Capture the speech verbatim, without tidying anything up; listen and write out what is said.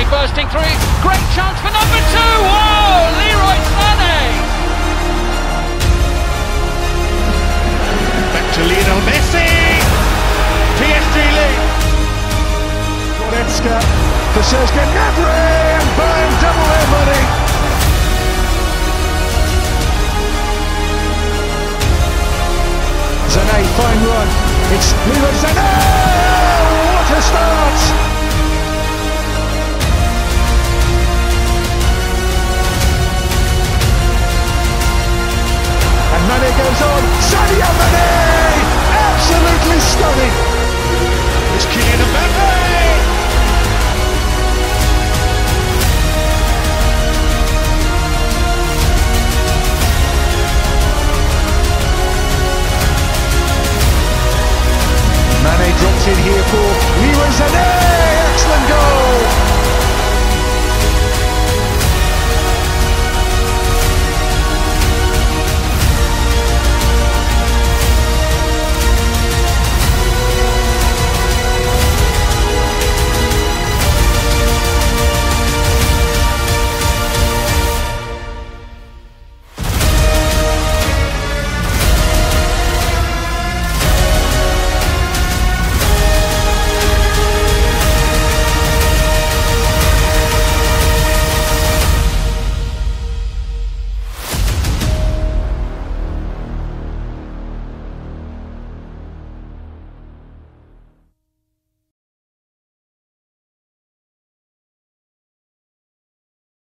bursting through. Great chance for number two. Whoa, Leroy Sané. Back to Lionel Messi. P S G lead. Goretzka for Serge Gnabry and Bayern double their money. Sané, fine run. It's Leroy Sané.